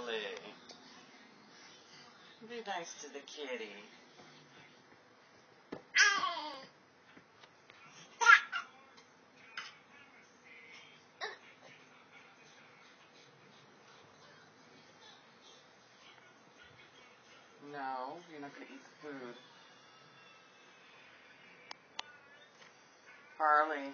Harley. Be nice to the kitty. No, you're not going to eat the food. Harley.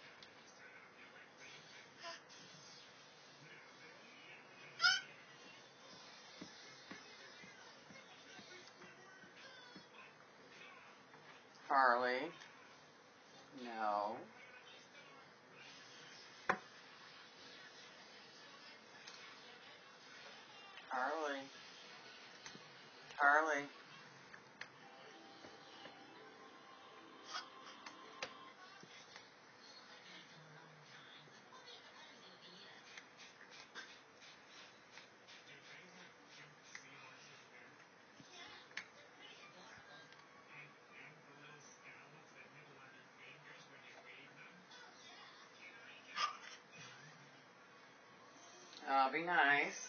Harley. No. Harley. Harley. Be nice.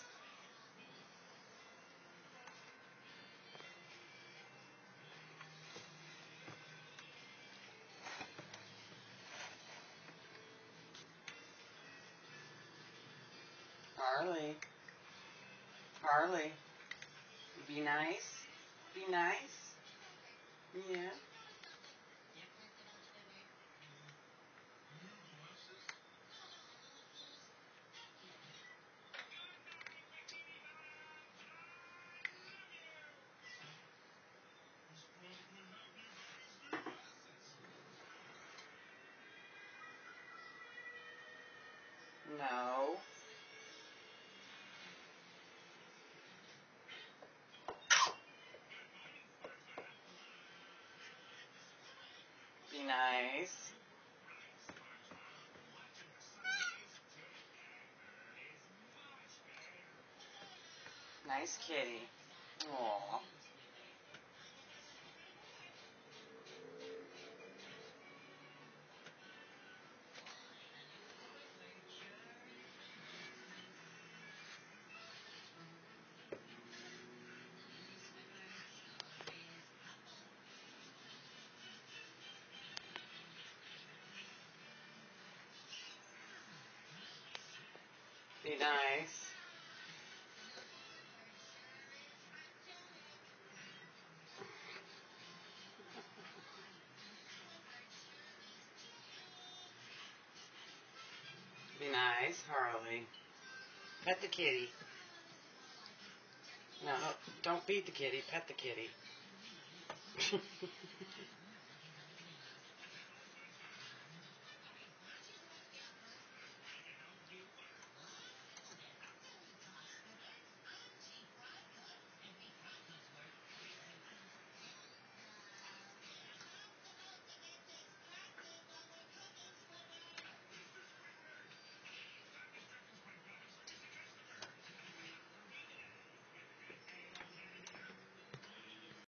Harley. Harley. Be nice. Be nice. Yeah. No. Be nice. Nice kitty. Aww. Be nice. Be nice, Harley. Pet the kitty. No, don't feed the kitty. Pet the kitty.